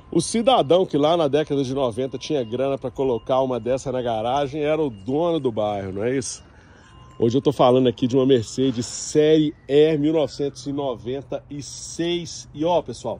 O cidadão que lá na década de 90 tinha grana para colocar uma dessa na garagem era o dono do bairro, não é isso? Hoje eu tô falando aqui de uma Mercedes Série E 1996. E ó, pessoal,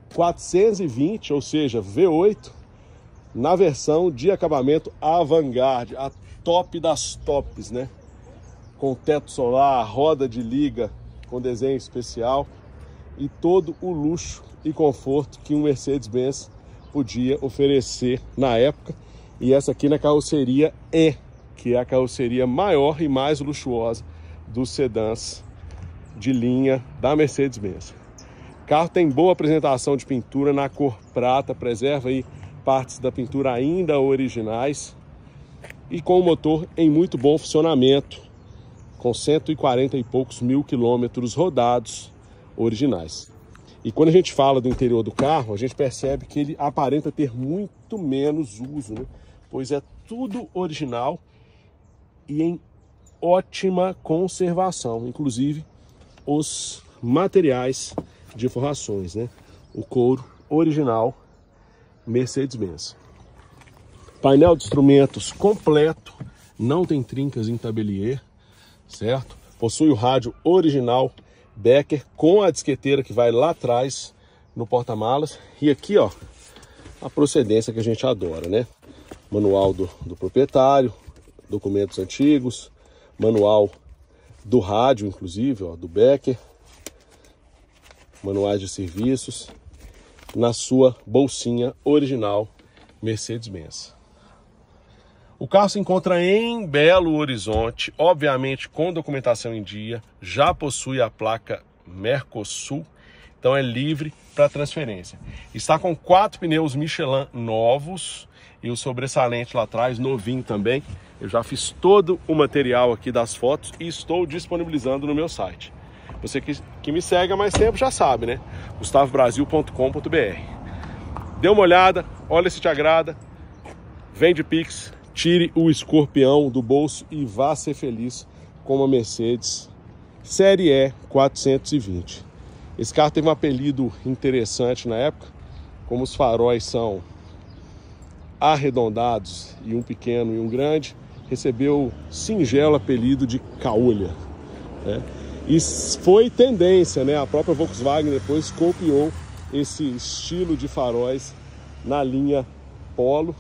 420, ou seja, V8, na versão de acabamento Avant-Garde, a top das tops, né? Com teto solar, roda de liga com desenho especial e todo o luxo e conforto que um Mercedes-Benz podia oferecer na época. E essa aqui na carroceria E, que é a carroceria maior e mais luxuosa dos sedãs de linha da Mercedes-Benz. O carro tem boa apresentação de pintura na cor prata, preserva aí partes da pintura ainda originais e com o motor em muito bom funcionamento, com 140 e poucos mil quilômetros rodados originais. E quando a gente fala do interior do carro, a gente percebe que ele aparenta ter muito menos uso, né? Pois é tudo original e em ótima conservação, inclusive os materiais de forrações, né? O couro original Mercedes-Benz. Painel de instrumentos completo, não tem trincas em tabelier, certo? Possui o rádio original Becker com a disqueteira que vai lá atrás no porta-malas. E aqui, ó, a procedência que a gente adora, né? Manual do proprietário, documentos antigos, manual do rádio, inclusive, ó, do Becker, manuais de serviços, na sua bolsinha original Mercedes-Benz. O carro se encontra em Belo Horizonte, obviamente com documentação em dia, já possui a placa Mercosul, então é livre para transferência. Está com 4 pneus Michelin novos e o sobressalente lá atrás, novinho também. Eu já fiz todo o material aqui das fotos e estou disponibilizando no meu site. Você que me segue há mais tempo já sabe, né? gustavobrasil.com.br. Dê uma olhada, olha se te agrada, vem de Pix, tire o escorpião do bolso e vá ser feliz com uma Mercedes Série E 420. Esse carro teve um apelido interessante na época, como os faróis são arredondados e um pequeno e um grande, recebeu o singelo apelido de caolha, né? E foi tendência, né? A própria Volkswagen depois copiou esse estilo de faróis na linha Polo,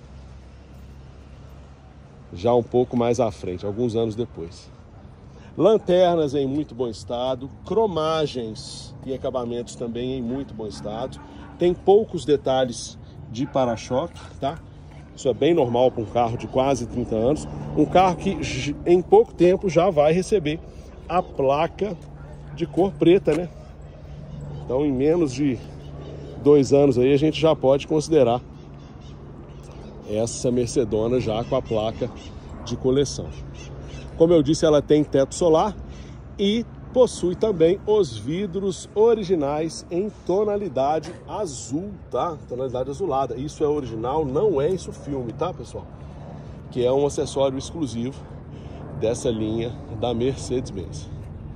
já um pouco mais à frente, alguns anos depois. Lanternas em muito bom estado, cromagens e acabamentos também em muito bom estado. Tem poucos detalhes de para-choque, tá? Isso é bem normal para um carro de quase 30 anos. Um carro que em pouco tempo já vai receber a placa de cor preta, né? Então em menos de 2 anos aí a gente já pode considerar essa Mercedona já com a placa de coleção. Como eu disse, ela tem teto solar e possui também os vidros originais em tonalidade azul, tá? Tonalidade azulada. Isso é original, não é isso filme, tá, pessoal? Que é um acessório exclusivo dessa linha da Mercedes-Benz.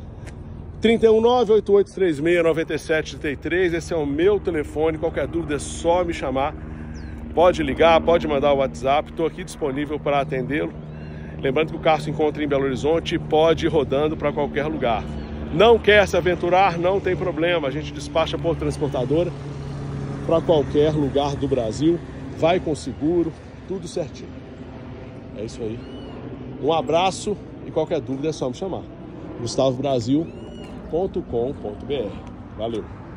319-8836-9733, esse é o meu telefone, qualquer dúvida é só me chamar. Pode ligar, pode mandar o WhatsApp, estou aqui disponível para atendê-lo. Lembrando que o carro se encontra em Belo Horizonte e pode ir rodando para qualquer lugar. Não quer se aventurar? Não tem problema, a gente despacha por transportadora para qualquer lugar do Brasil, vai com seguro, tudo certinho. É isso aí. Um abraço e qualquer dúvida é só me chamar. gustavobrasil.com.br. Valeu!